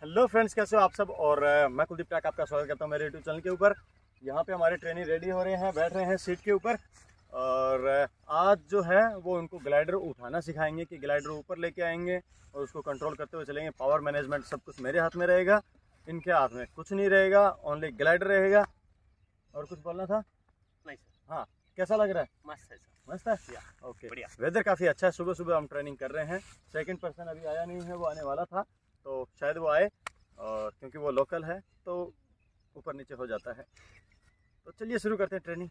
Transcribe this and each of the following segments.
Hello friends, कैसे हो आप सब। और मैं कुलदीप टाक आपका स्वागत करता हूँ मेरे यूट्यूब चैनल के ऊपर। यहाँ पे हमारे ट्रेनी रेडी हो रहे हैं, बैठ रहे हैं सीट के ऊपर। और आज जो है वो उनको ग्लाइडर उठाना सिखाएंगे कि ग्लाइडर ऊपर लेके आएंगे और उसको कंट्रोल करते हुए चलेंगे। पावर मैनेजमेंट सब कुछ मेरे हाथ में रहेगा, इनके हाथ में कुछ नहीं रहेगा, ओनली ग्लाइडर रहेगा। और कुछ बोलना था? नहीं सर। हाँ, कैसा लग रहा है? मस्त है सर। मस्त है, ओके बढ़िया। वेदर काफ़ी अच्छा है, सुबह सुबह हम ट्रेनिंग कर रहे हैं। सेकंड पर्सन अभी आया नहीं है, वो आने वाला था तो शायद वो आए, और क्योंकि वो लोकल है तो ऊपर नीचे हो जाता है। तो चलिए शुरू करते हैं ट्रेनिंग।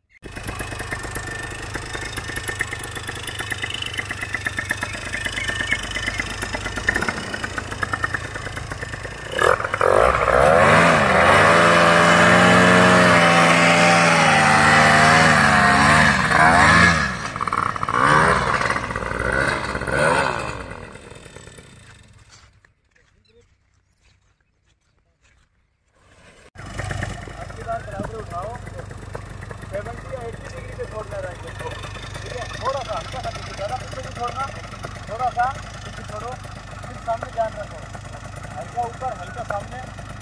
उठाओ 70 या 80 डिग्री पे छोड़ना रहेंगे तो ठीक है। थोड़ा सा हल्का सा पीछे, ज़्यादा पीछे नहीं छोड़ना, थोड़ा सा पीछे छोड़ो। फिर सामने ध्यान रखो, हल्का ऊपर हल्का सामने।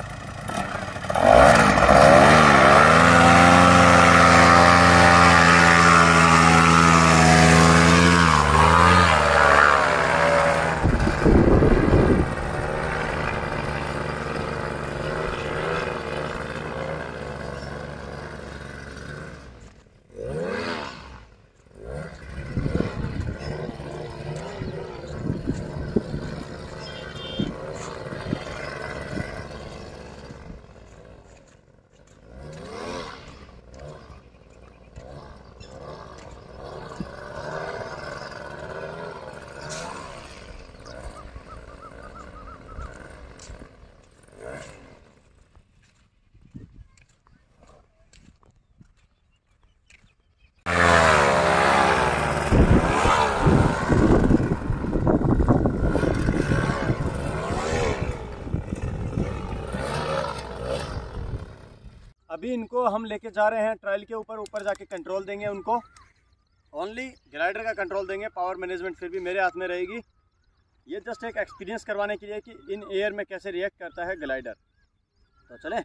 अभी इनको हम लेके जा रहे हैं ट्रायल के ऊपर। ऊपर जाके कंट्रोल देंगे उनको, ओनली ग्लाइडर का कंट्रोल देंगे। पावर मैनेजमेंट फिर भी मेरे हाथ में रहेगी। ये जस्ट एक एक्सपीरियंस करवाने के लिए कि इन एयर में कैसे रिएक्ट करता है ग्लाइडर। तो चले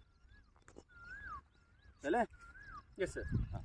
चले। Yes sir. हाँ।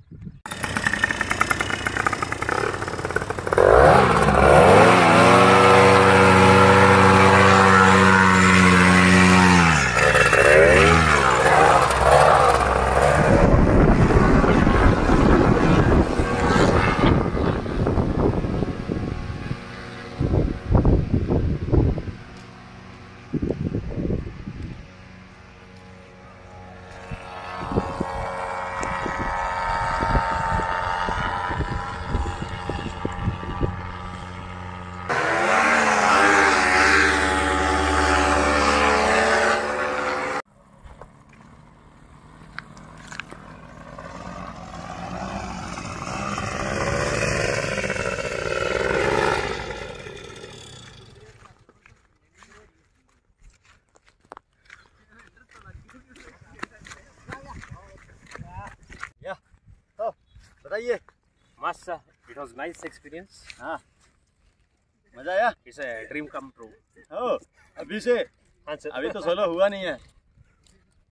बताइए। मस्त sir, it was nice experience. हाँ, मजा आया। It's a dream come true. हो अभी से? हाँ सर। अभी तो सोलो हुआ नहीं है।